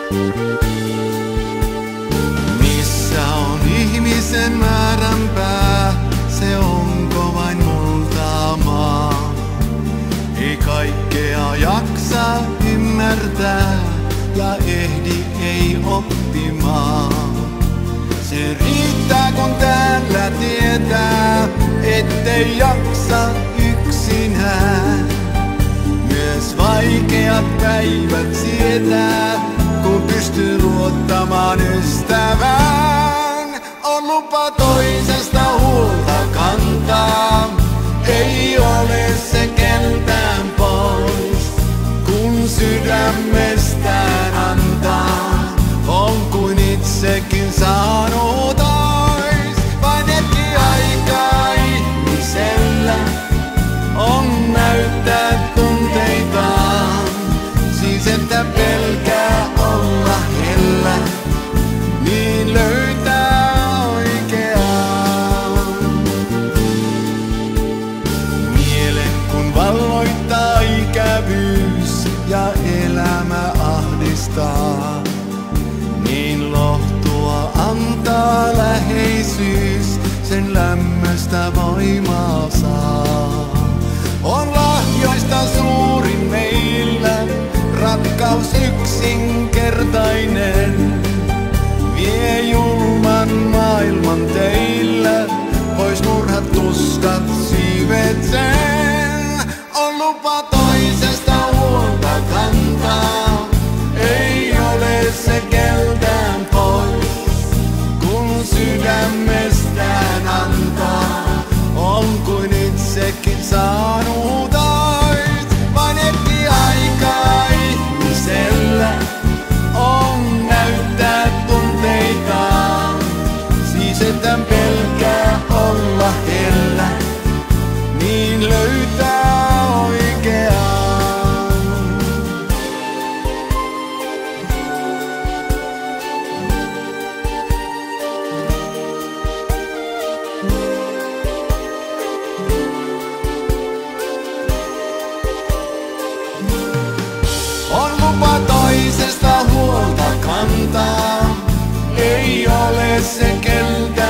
Missä on ihmisen määränpää, se onko vain multa maa. Ei kaikkea jaksa ymmärtää ja ehdi ei oppimaan. Se riittää kun täällä tietää, ettei jaksa yksinään. Myös vaikeat päivät sietää, kun pystyy luottamaan ystävään. On lupa toisesta huolta kantaa, ei ole se keltään pois. Kun sydämestään antaa, on kuin itsekin saanut ois. Vain hetki aikaa ihmisellä on näyttää tunteitaan. Siis että pelkää olla hellä, niin löytää oikeaan. Mielen kun valloittaa ikävyys ja elämä ahdistaa, niin lohtua antaa läheisyys, sen lämmöstä voimaa saa. On lahjoista suurin meillä, rakkaus yksinkertainen. Vie julman maailman teillä, pois murhat tuskat siivet sen. On lupa toisesta huolta kantaa, ei ole se keltään pois. Kun sydämestään antaa, on kuin itsekin saanut ois. Vain hetki aikaa ihmisellä on näyttää tunteitaan. Siis että pelkää olla hellä, niin löytää oikeaan. On lupa toisesta huolta kantaa, ei ole se keltä